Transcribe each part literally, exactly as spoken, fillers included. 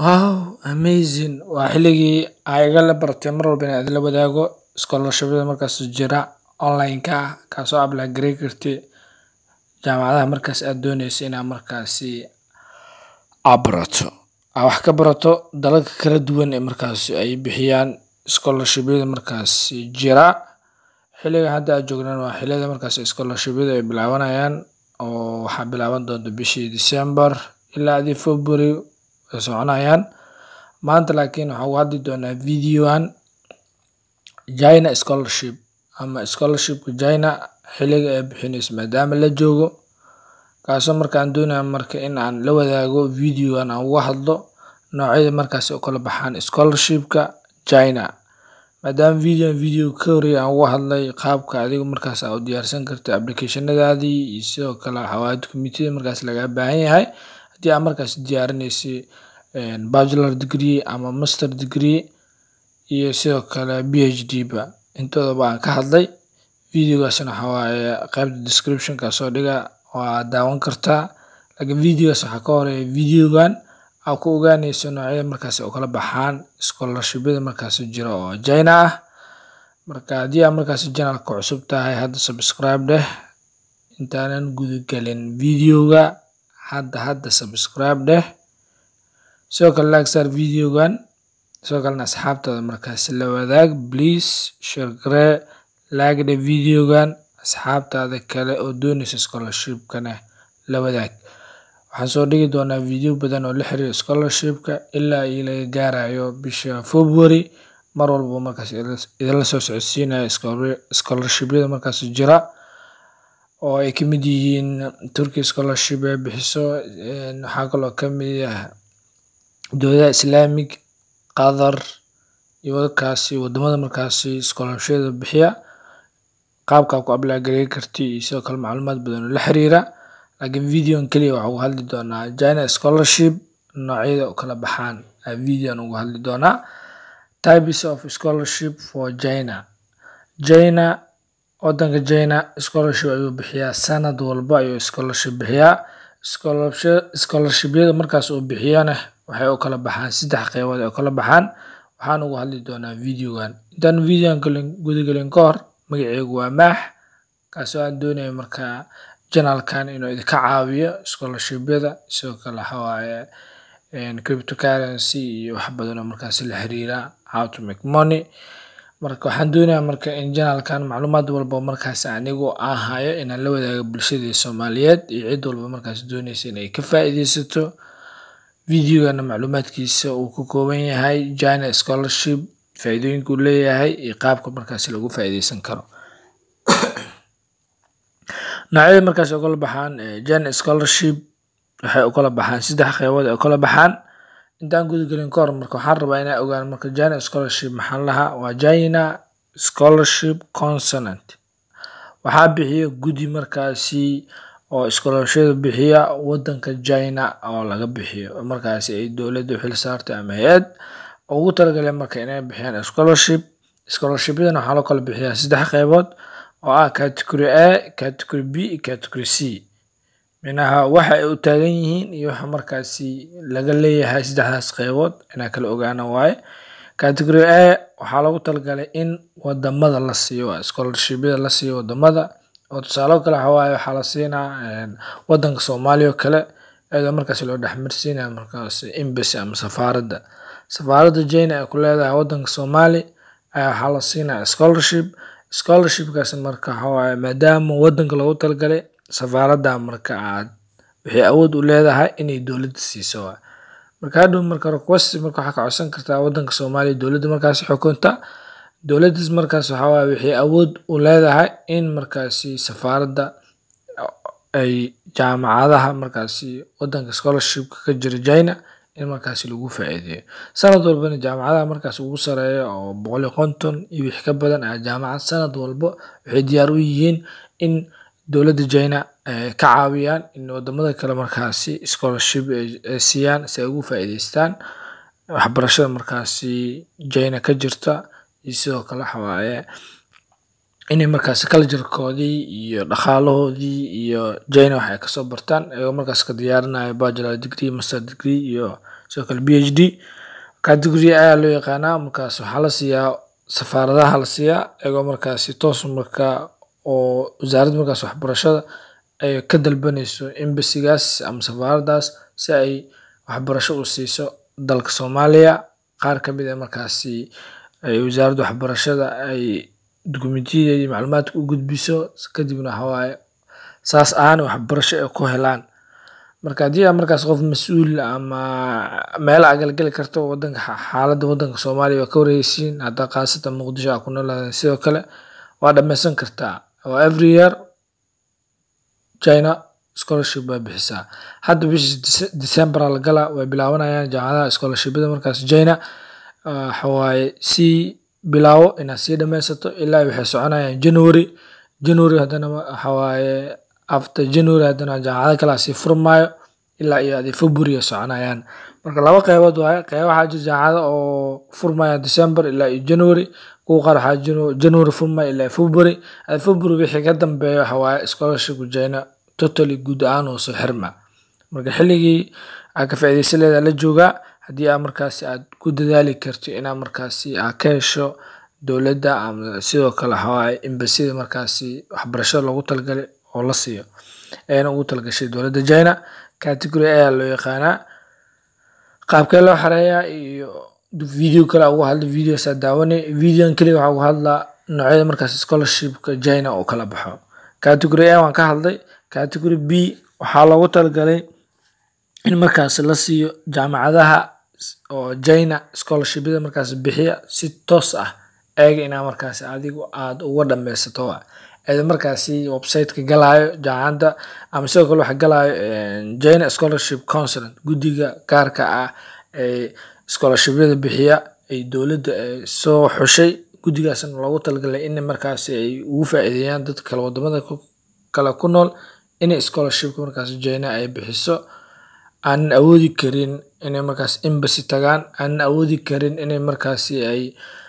Wow, amazing. Waa xilligii ay igala bartay mar walba inaad la wadaago scholarship-yada markaas jira online-ka ah kaasoo apply gareyn kartid jaamacadaha markaas aad dooneyso inaad markaasi aad barato. Aad wax ka barato dalalka kala duwan ee markaas ay bixiyaan scholarship-yada markaas jira. Xilliga hadda aad joognaan waa xilliyada markaas scholarship-yada ay bilaabanayaan oo waxaa bilaaban doonta bishii December ilaa adii February ay soconayaan. Maanta laakiin waxaan uga hadli doonaa video-an China scholarship ama scholarship-ka China xilliga ay bixinayso maadaama la joogo kaasoo markaan doonayo marka in aan la wadaago video-an aan uga hadlo noocyada markaas oo kala baxaan scholarship-ka China. Maadaama video video ka horreeyay aan uga hadlay qaabka adiga markaas aad u diyaarsan kartid application-nadaadii iyo sidoo kale xawaayad document-yada markaas laga baahan yahay haddii aad markaas diyaarinaysid bachelor degree ama master degree iyo sidoo kale PhD ba intooda baan ka hadlay. Video-gaasna waxa waaye qaybta description-ka soo dhiga waa daawan kartaa. Laakiin video-gaas waxaa ka horeeya video-gan aad ku ogaanayso noocyada markaas oo kala baxaan scholarship-yada markaas jira oo China ah. Marka haddii aad markaas channel-ka cusub tahay hadda subscribe dheh intaanan guda galin video-ga hadda hadda subscribe dheh. Sidoo kale like saar video-gan sidoo kalena asxaabtaada markaas la wadaag please share garee like dheh video-gan asxaabtaada kale oo doonaysa scholarship-kana la wadaag. Waxaan soo dhigi doonaa video badan oo la xiriira scholarship-ka ilaa iyo laga gaarayo bisha February mar walba markaas idinla soo socodsiinayo scholarship-yada markaas jira oo ay ka mid yihiin Turkish scholarship ay bixiso waxaa kaloo ka mid ah dowladaha Islamic Qatar iyo wadakaasi wadamada markaasi scholarship-yada bixiya qaabka aad ku apply gareyn kartid iyo sidoo kale macluumaad badan oo la xiriira. Laakiin video-gan kaliya waxaan uga hadli doonaa China scholarship noocyada oo kala baxaan ayaa video-gan uga hadli doonaa. Types of scholarship for China. China wadanka China scholarship ayuu bixiyaa sanad walba ayuu scholarship bixiyaa. Scholarship-yada markaas uu bixiyana waxay u kala baxaan saddex qaybood oo kala baxaan waxaan uga hadli doonaa video-gan. Intaan video-gan guda galin ka hor magacaygu waa Maax kaasoo aan doonayo markaa channel-kan inuu idinka caawiyo scholarship-yada sidoo kale waxa waaye cryptocurrency iyo wax badan oo markaas la xiriira how to make money. Marka waxaan doonayaa marka in channel-kan macluumaad walba markaas anigu aan hayo inaan la wadaago bulshada Soomaaliyeed iyo cid walba markaas doonaysa inay ka faa'iideysato. Video-gana macluumaadkiisa uu ka kooban yahay China scholarship faa'iidooyinka uu leeyahay iyo qaabka markaas lagu faa'iideysan karo. Noocyada markaas oo kala baxaan China scholarship waxay u kala baxaan saddex qaybood oo kala baxaan. Intaan guda galin ka hor marka waxaan rabaa inaan ogaano marka China scholarship maxaa lahaa waa China scholarship consonant. Waxaa bixiya guddi markaasi oo scholarship bixiya wadanka China oo laga bixiyo markaas ay dowladda xil saartay ama hay'ad ugu talagalay marka inay bixiyaan scholarship. Scholarship-yadana waxaa loo kala bixiyaa saddex qaybood oo ah category A, category B iyo category C. Minaha waxa ay u taagan yihiin iyo waxa markaasi laga leeyahay saddexdaas qaybood inaan kala ogaano waaye. Category A waxaa loogu talagalay in wadamada la siiyo scholarship-yada la siiyo wadamada oo tusaale kale waxa waaye waxaa la siinaa wadanka Soomaaliya oo kale iyadoo markaas loo dhexmarsiinayo markaas embassy ama safaaradda. Safaaradda China ay ku leedahay wadanka Soomaaliya ayaa waxaa la siinaa scholarship. Scholarship-kaas marka waxa waaye maadaama wadanka loogu talagalay safaaradda marka aad wixii awood u leedahay inay dowladda siiso. Marka hadhow marka request marka waxaa ka codsan kartaa wadanka Soomaaliya dowladda markaas xukunta. Dowladdaas markaas waxa waaye wixii awood u leedahay in markaasi safaaradda ay jaamacadaha markaasi wadanka scholarship-ka ka jira China in markaasi lagu faa'iideeyo. Sanad walbana jaamacadaha markaas ugu sareeya oo boqol iyo konton iyo wixii ka badan ayaa jaamacad sanad walba waxay diyaar u yihiin in dowladda China ay ka caawiyaan in wadamada kale markaasi scholarship ay siiyaan si ay ugu faa'iideystaan waxbarashada markaasi China ka jirta iyo sidoo kale waxa waaye inay markaas culture-koodii iyo dhaqaalahoodii iyo China wax ay kasoo bartaan ayagoo markaas ka diyaarinayo bachelor degree, master degree iyo sidoo kale PhD. Category A loo yaqaanaa markaas waxaa la siiyaa safaaradaha la siiyaa iyagoo markaas toos markaa oo wasaaradda markaas waxbarashada ay ka dalbanayso embassy-gaas ama safaaradaas si ay waxbarasho u siiso dalka Soomaaliya. qaar ka mid ah markaasi ay wasaaradda waxbarashada ay dukumentiyada iyo macluumaadka u gudbiso kadibna waxa waaye saas aan waxbarasho ay ku helaan. marka haddii aad markaas qof mas-uul ama meel aad galgali karto wadanka xaaladda wadanka Soomaaliya waa ka wareysiin hadda qaasatan Muqdisho aad ku noolahay sidoo kale waa dhameysan kartaa oo every year China scholarship baa bixisaa. hadda bishii December la galaa way bilaabanayaan jaamacadaha scholarship-yada markaas China waxa waaye si bilaawo inaad sii dhameysato ilaa waxay soconayaan January January haddana waxa waaye after January haddana jaamacado kale sii furmaayo ilaa iyo adi February soconayaan. marka laba qaybood waaye qayb waxaa jira jaamacado oo furmaya December ilaa iyo January kuwa qaar waxaa jiro January furmaya ilaa February. February wixii ka dambeeyo waxa waaye scholarship China totally guud ahaan oo soo xirma. marka xilligii aad ka faa'iideysan leedahay la joogaa haddii aad markaasi aad ku dadaali karto inaad markaasi aad ka hesho dowladda ama sidoo kale waxa waaye embassy-da markaasi waxbarashada loogu talagalay oo la siiyo ayna ugu talagashay dowladda China. category A loo yaqaanaa qaabkee loo xareeyaa iyo video kale ugu hadla video sa daawanay videoan kaliya waxa ugu hadlaa noocyada markaas scholarship-ka China oo kala baxo. category A waan ka hadlay. category B waxaa loogu talagalay in markaas la siiyo jaamacadaha oo China scholarship-yada markaas bixiya si toos ah ayaga inaa markaas adigu aad uga dhameysato ayada markaasi website-ka galaayo jaamacadda ama sidoo kale waxa galaayo China Scholarship Council guddiga gaarka ah ee scholarship-yada bixiya ay dowladda soo xushay. guddigaasna loogu talagalay in markaas ay ugu faa'iideeyaan dadka kala wadamada kala ku nool in scholarship markaas China ay bixiso aan awoodi karin inay markaas embassy tagaan aan awoodi karin inay markaasi ay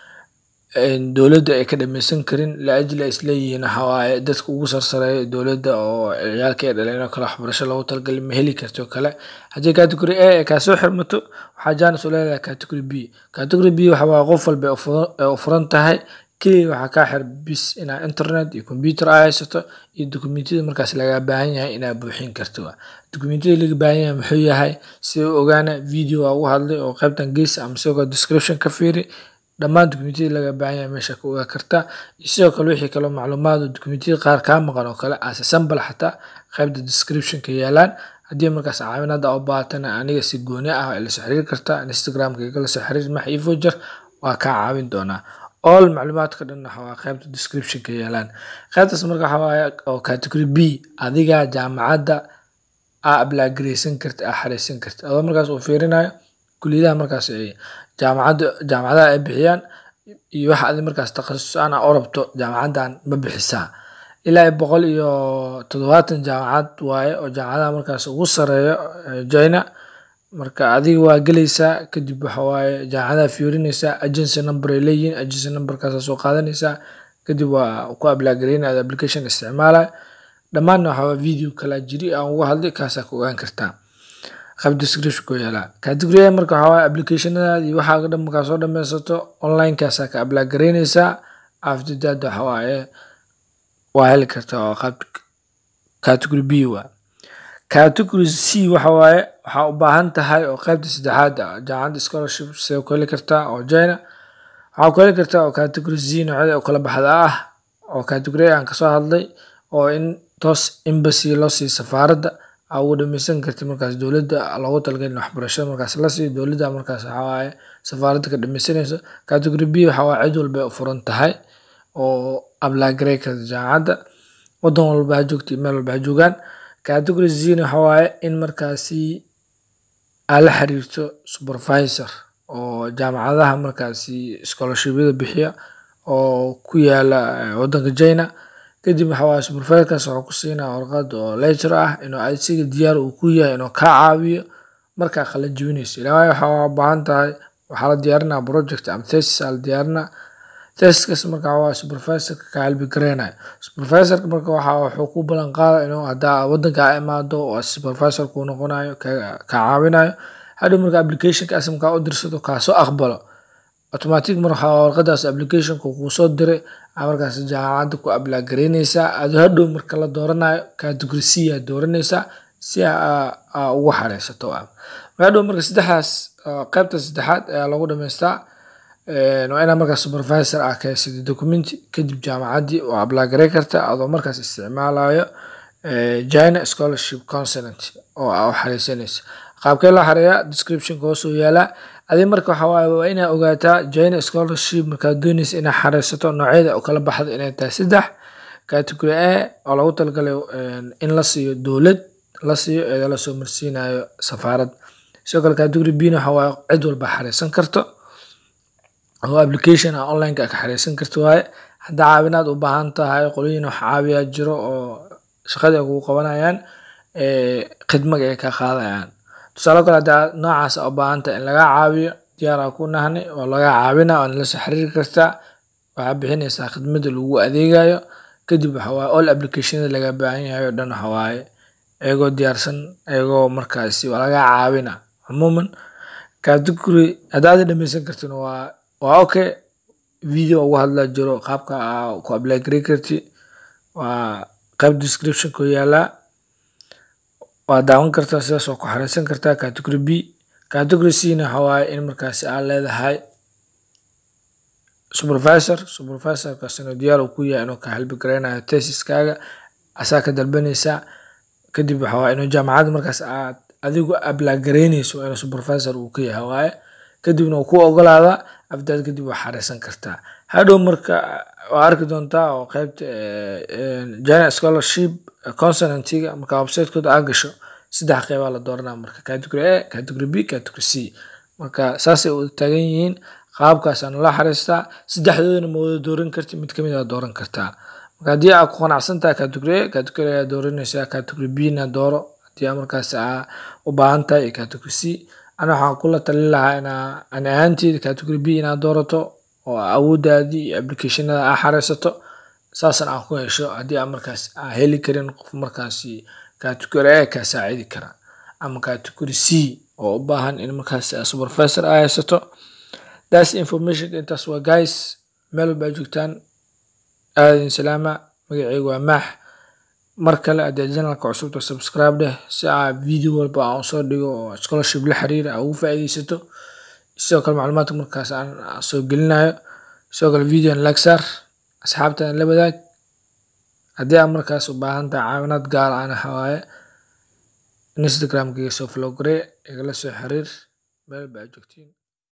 dowladda ay ka dhameysan karin la ajli isleeyihiin waxa waaye dadka ugu sarsareeyo dowladda oo ciyaalka ay dhaleen oo kala waxbarasho loogu talagalay ma heli karto kale. haddii category A ay ka soo xirmato waxaa jaanis u leedahay category B. category B waxa waa qof walba oo furan tahay kaliya waxaa ka xir bis inaad internet iyo computer ay haysato iyo dukumentiyada markaas laga baahan yahay inaad buuxin karto. dukumentiyada laga baahan yahay muxuu yahay si uu ogaana video ugu hadlay oo qaybtan gees ama sidoo description ka fiiri dhammaan dukumentiyada laga baahan yahay meesha ku ogaa karta iyo sidoo kale wixii kale macluumaad dukumentiyada qaar ka maqan oo kale asaasan bal xataa qaybta description-ka yaalaan. haddii markaas caawinaad u baahatana aniga si gooni ah la soo xiriir kartaa Instagram-ka la soo xiriir max ivojer waa ka caawin doonaa. all macluumaadka dhan waxa waa qaybta description-ka yaalaan. qaybtaas marka waxa waaye oo category B adiga jaamacadda aa apply gareysan karta aa xareysan karta adoo markaas uu fiirinayo kulliyadaha markaas ay jaamacadda jaamacadaha ay bixiyaan iyo waxa aad markaas takhasus aan u rabto jaamacaddan ma bixisaa ilaa boqol iyo toddobaatan jaamacad waaye oo jaamacadaha markaas ugu sareeyo China. marka adiga waa galaysaa kadib waxa waaye jaamacadaha fiirinaysaa agency number ay leeyihiin agency number-kaas soo qaadanaysaa kadib waa ku apply gareynaa application isticmaalaa dhammaan waxa waa video kala jiri aan ugu hadlay kaas ku ogaan kartaa qayb description ku yaala. category marka waxa waa application-nada iyo waxa dhan markaas soo dhameysato online kaas ka apply gareynaysaa after that waxa waaye waa heli kartaa oo qayb category B waa. category C waxa waaye waxa u baahan tahay oo qaybta saddexaad ah jaamacadda scholarship soo kale kartaa oo China waxa ku heli kartaa oo category C noocyada oo kala baxda ah oo category aan ka soo hadlay oo in toos embassy loo siiyo safaaradda ugu dhameysan kartid markaas dowladda loogu talagalay waxbarashada markaas la siiyo dowladda markaas waxa waaye safaaradda ka dhameysanayso. category B waxa waa cid walba u furan tahay oo apply garey karta jaamacadda wadan walba ha joogto meel walba ha joogaan. category C waxa waaye in markaasi aad la xiriirto supervisor oo jaamacadaha markaasi scholarship-yada bixiya oo ku yaala wadanka China kadib waxa waaye supervisor-kaas wuxuu ku siinaa warqad oo lecture ah inuu aysiga diyaar uu ku yahay inuu ka caawiyo marka qalin jebinayso. ilaa waxa u baahan tahay waxa la diyaarinaa project ama thesis la diyaarinaa thesis marka waa supervisor-ka ka halbi gareenayo. supervisor-ka marka waxa wuxuu ku balan qaadaa inuu hada wadanka imaado oo supervisor ku noqonayo ka caawinayo hadhow marka applicationka asamka u dirsato kaasoo aqbalo automatic mar waxaa warqadaas applicationka kuu soo diray markaas jaamacadda ku apply gareynaysaa adoo hadhow marka la dooranayo category C aad dooranaysaa si aa ugu xareysato marka hadhow marka saddexdaas qaybta saddexaad ayaa lagu dhamaystaa waa inaad markaas supervisor ah ka haysid document kadib jaamacaddii oo apply gareyn karta adoo markaas isticmaalayo China Scholarship Consonant oo aa u xareysanaysa qaabkee loo xareeyaa descriptionka hoos u yaala adii marka waxa waaye waa inaad ogaataa China Scholarship markaad doonaysa inaad xareysato noocyada oo kala baxda inay tahay saddex category A oo lagu talagalay in la siiyo dowlad la siiyo ee la soo marsiinayo safaarad sidoo kale category B waxa waaye cid walba xareysan karto oo application online ka xareysan karto waaye hadda caawinaad u baahan tahay qolooyin wax caawiya jiro oo shaqada ugu qabanayaan ee khidmad ay ka qaadayaan tusaale kale hadda noocaas u baahan tahay in laga caawiyo diyaar ku nahnay oo laga caawina oo la soo xiriir karta waxa bixinaysa khidmada lagu adeegayo kadib waxa waaye all applicationada laga baahan yahay oo dhan waxa waaye ayagoo diyaarsan ayagoo markaasi laga caawina umuman category hadaad dhameysan kartid waa waa okay video ugu hadla jiro qaabka ku apply gareyn karti waa qayb description ku yaala waa daawan kartaa sidaas oo ku xareysan kartaa category B category C na waxa waaye in markaasi aad leedahay supervisor supervisor kaasina diyaar uu ku yahay inuu ka help gareynayo thesiskaaga asaa ka dalbanaysa kadib waxa waaye inuu jaamacadda markaas aad adigu apply gareynayso inuu supervisor uu ka yahay waaye kadibna uu ku ogolaada afdaad kadib waa xareysan kartaa hadhow marka waa arki doontaa oo qaybta China Scholarship Consonant-iga marka website-kooda aad gasho saddex qayb la dooranaa marka category A category B category C marka saas ay u taagan yihiin qaabkaas aan la xareystaa saddexdoodana ma wada dooran kartid mid kamid ah dooran kartaa marka haddii aad ku qanacsan tahay category A category A dooranaysaa category B na dooro haddii aad markaas aad u baahan tahay category C ana waxaan kula talin lahaa inaa aan ahaanteeda category B inaad doorato oo awoodaadii applicationada aad xareysato saasan aan ku hesho haddii aad markaas aad heli karin qof markaasi category A ka saacidi kara ama category C oo u baahan in markaas supervisor aad haysato that's information intaas waa guys meel walba joogtaan aadin salaama magacaygu waa Maax mar kale haddii channelka cusub subscribe dheh si aad video walba aan soo dhigo oo scholarship la xiriira aad ugu faa'iideysato sidoo kale macluumaadka markaas aan soo gelinayo sidoo kale video like saar asxaabta la wadaag haddii aad markaas u baahan tahay caawinaad gaar ah waxa waaye Instagram-ka soo follow garee igala soo xiriir meel walba joogtiin